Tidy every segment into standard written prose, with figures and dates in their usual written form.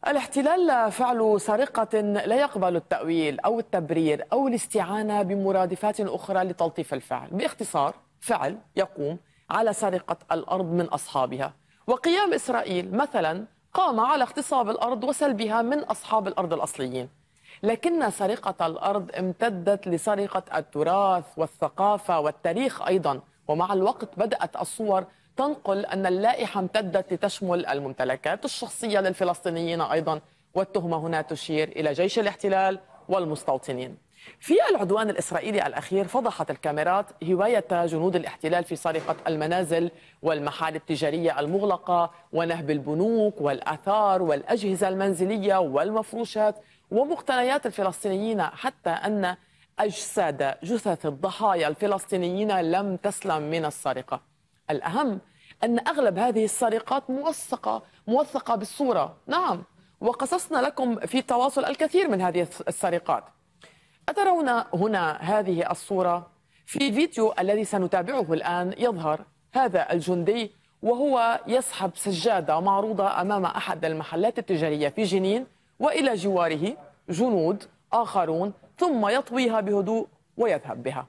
الاحتلال فعل سرقة لا يقبل التأويل أو التبرير أو الاستعانة بمرادفات أخرى لتلطيف الفعل. باختصار، فعل يقوم على سرقة الأرض من أصحابها. وقيام إسرائيل مثلا قام على اغتصاب الأرض وسلبها من أصحاب الأرض الأصليين. لكن سرقة الأرض امتدت لسرقة التراث والثقافة والتاريخ أيضا، ومع الوقت بدأت الصور تنقل أن اللائحة امتدت لتشمل الممتلكات الشخصية للفلسطينيين أيضا، والتهمة هنا تشير إلى جيش الاحتلال والمستوطنين. في العدوان الإسرائيلي الأخير فضحت الكاميرات هواية جنود الاحتلال في سرقة المنازل والمحال التجارية المغلقة ونهب البنوك والآثار والأجهزة المنزلية والمفروشات ومقتنيات الفلسطينيين، حتى أن أجساد جثث الضحايا الفلسطينيين لم تسلم من السرقة. الأهم أن أغلب هذه السرقات موثقة بالصورة، نعم، وقصصنا لكم في التواصل الكثير من هذه السرقات. أترون هنا هذه الصورة؟ في فيديو الذي سنتابعه الآن يظهر هذا الجندي وهو يسحب سجادة معروضة أمام أحد المحلات التجارية في جنين، وإلى جواره جنود آخرون، ثم يطويها بهدوء ويذهب بها.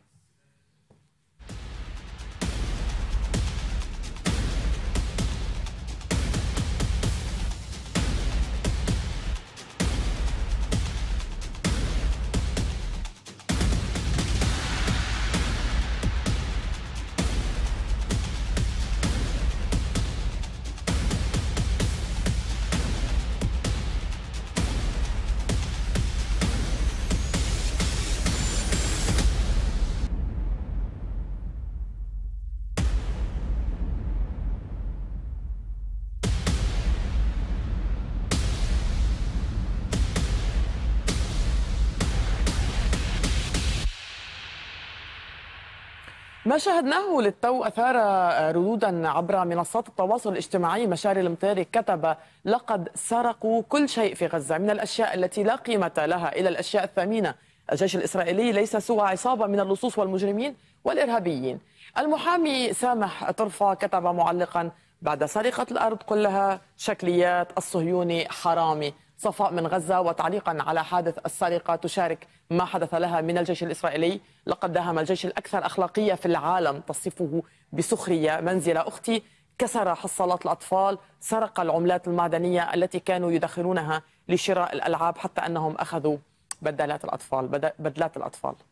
ما شاهدناه للتو أثار ردودا عبر منصات التواصل الاجتماعي. مشاري المطيري كتب: لقد سرقوا كل شيء في غزة، من الأشياء التي لا قيمة لها إلى الأشياء الثمينة. الجيش الإسرائيلي ليس سوى عصابة من اللصوص والمجرمين والإرهابيين. المحامي سامح طرفة كتب معلقا: بعد سرقة الأرض كلها شكليات، الصهيوني حرامي. صفاء من غزة وتعليقا على حادث السرقة تشارك ما حدث لها من الجيش الإسرائيلي: لقد داهم الجيش الأكثر أخلاقية في العالم، تصفه بسخرية. منزل أختي كسر حصالات الأطفال، سرق العملات المعدنية التي كانوا يدخرونها لشراء الألعاب، حتى أنهم أخذوا بدلات الأطفال.